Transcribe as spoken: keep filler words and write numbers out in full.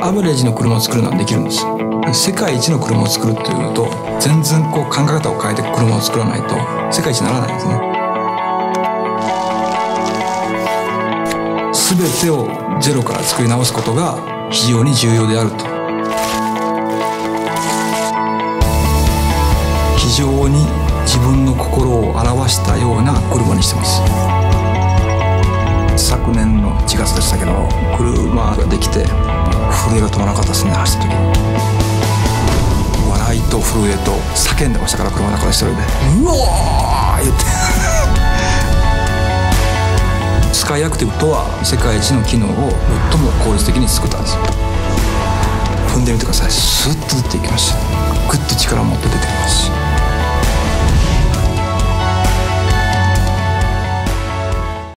アベレージの車を作るのはできるんです。世界一の車を作るっていうと全然こう考え方を変えて車を作らないと世界一にならないんですね。全てをゼロから作り直すことが非常に重要であると。非常に自分の心を表したような車にしてます。昨年のいちがつでしたけど、車ができて震えが止まらなかったですね。走った時笑いと震えと叫んでましたから、車の中で一人でうおー言ってスカイアクティブとは世界一の機能を最も効率的に作ったんですよ。踏んでみてください。スーッと出ていきますし、グッと力を持って出てきますし。